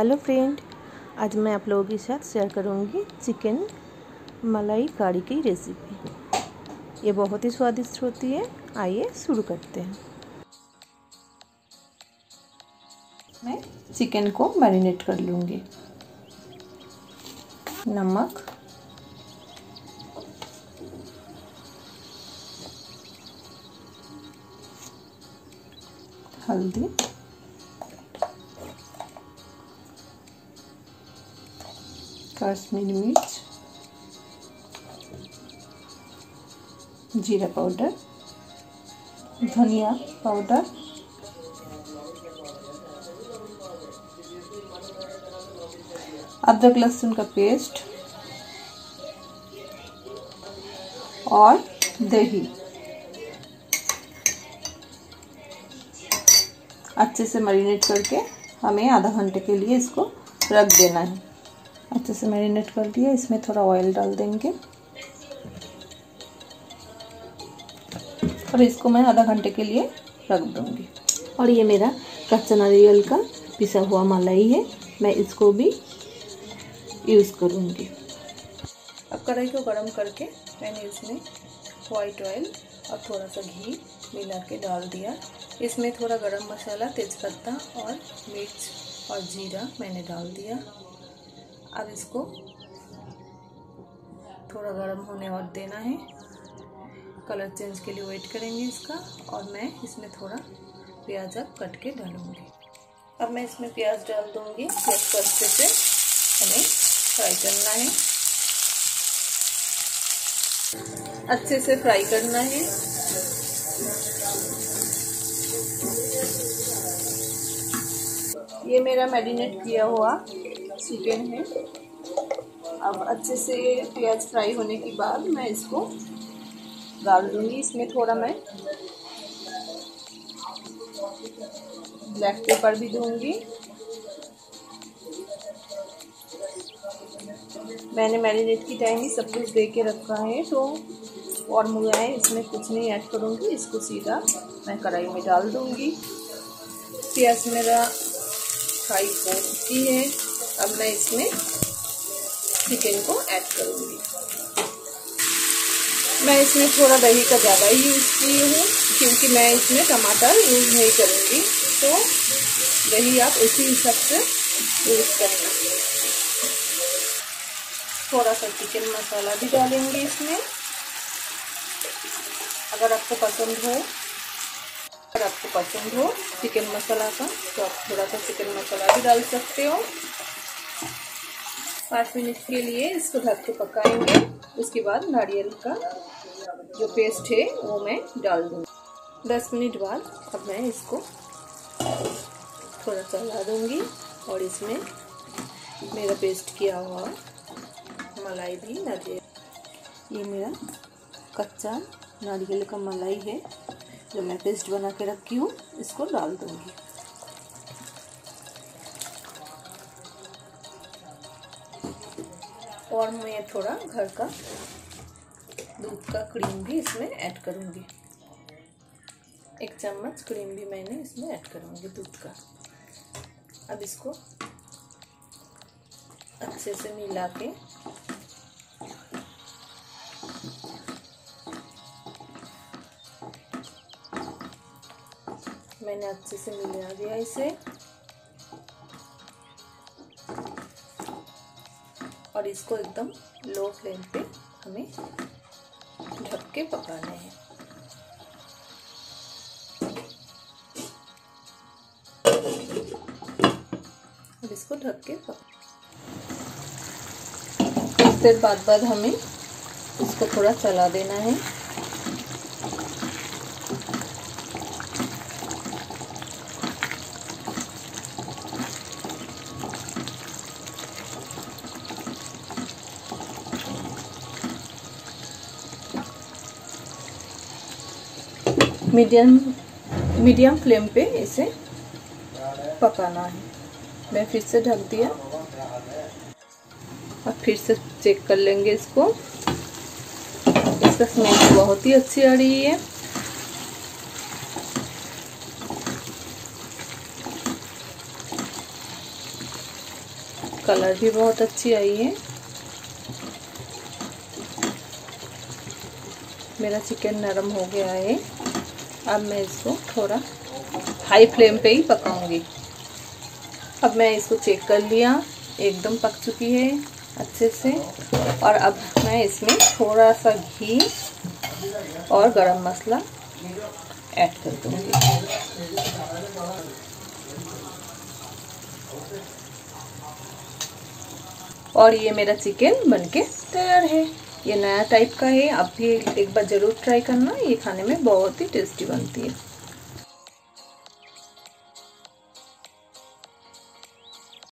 Hello friend, आज मैं आप लोगों के साथ शेयर करूंगी चिकन मलाई कढ़ी की रेसिपी। ये बहुत ही स्वादिष्ट होती है। आइए शुरू करते हैं। मैं चिकन को मैरिनेट कर लूँगी। नमक, हल्दी, कश्मीरी मिर्च, जीरा पाउडर, धनिया पाउडर, अदरक लहसुन का पेस्ट और दही। अच्छे से मैरिनेट करके हमें आधा घंटे के लिए इसको रख देना है। अच्छे से मैरिनेट कर दिया। इसमें थोड़ा ऑयल डाल देंगे और इसको मैं आधा घंटे के लिए रख दूंगी। और ये मेरा कच्चा नारियल का पिसा हुआ मलाई है, मैं इसको भी यूज़ करूंगी। अब कढ़ाई को गरम करके मैंने इसमें वाइट ऑयल और थोड़ा सा घी मिला के डाल दिया। इसमें थोड़ा गरम मसाला, तेज़पत्ता और मिर्च और जीरा मैंने डाल दिया। अब इसको थोड़ा गरम होने और देना है। कलर चेंज के लिए वेट करेंगे इसका। और मैं इसमें थोड़ा प्याज अब कट के डालूंगी। अब मैं इसमें प्याज डाल दूंगी। प्याज को अच्छे से हमें फ्राई करना है। अच्छे से फ्राई करना है। ये मेरा मैरिनेट किया हुआ चिकन है। अब अच्छे से प्याज फ्राई होने के बाद मैं इसको डाल दूंगी। इसमें थोड़ा मैं ब्लैक पेपर भी दूंगी। मैंने मैरिनेट की टाइम ही सब कुछ दे के रखा है, तो और मुलायम इसमें कुछ नहीं ऐड करूंगी। इसको सीधा मैं कढ़ाई में डाल दूंगी। प्याज मेरा फ्राई हो चुकी है। अब मैं इसमें चिकन को ऐड करूंगी। मैं इसमें थोड़ा दही का ज़्यादा ही यूज़ की हूँ, क्योंकि मैं इसमें टमाटर यूज़ नहीं करूँगी। तो दही आप इसी हिसाब से यूज़ करना। थोड़ा सा चिकन मसाला भी डालेंगे इसमें। अगर आपको पसंद हो चिकन मसाला का, तो आप थोड़ा सा चिकन मसाला भी डाल सकते हो। 5 मिनट के लिए इसको ढक के पकाएंगे। उसके बाद नारियल का जो पेस्ट है वो मैं डाल दूँगी। 10 मिनट बाद अब मैं इसको थोड़ा चला दूँगी और इसमें मेरा पेस्ट किया हुआ मलाई भी नारियल, ये मेरा कच्चा नारियल का मलाई है जो मैं पेस्ट बना के रखी हूँ, इसको डाल दूँगी। और मैं थोड़ा घर का दूध का क्रीम भी इसमें ऐड करूँगी। 1 चम्मच क्रीम भी मैंने इसमें ऐड करूँगी दूध का। अब इसको अच्छे से मिला के मैंने अच्छे से मिला दिया इसे। और इसको एकदम लो फ्लेम पे हमें ढक के पकाना है। और इसको ढक के कुछ देर बाद हमें इसको थोड़ा चला देना है। मीडियम फ्लेम पे इसे पकाना है। मैं फिर से ढक दिया और फिर से चेक कर लेंगे इसको। इसका स्मेल बहुत ही अच्छी आ रही है। कलर भी बहुत अच्छी आई है। मेरा चिकन नरम हो गया है। अब मैं इसको थोड़ा हाई फ्लेम पे ही पकाऊंगी। अब मैं इसको चेक कर लिया, एकदम पक चुकी है अच्छे से। और अब मैं इसमें थोड़ा सा घी और गरम मसाला ऐड कर दूंगी। और ये मेरा चिकन बनके तैयार है। ये नया टाइप का है, आप भी एक बार ज़रूर ट्राई करना। ये खाने में बहुत ही टेस्टी बनती है।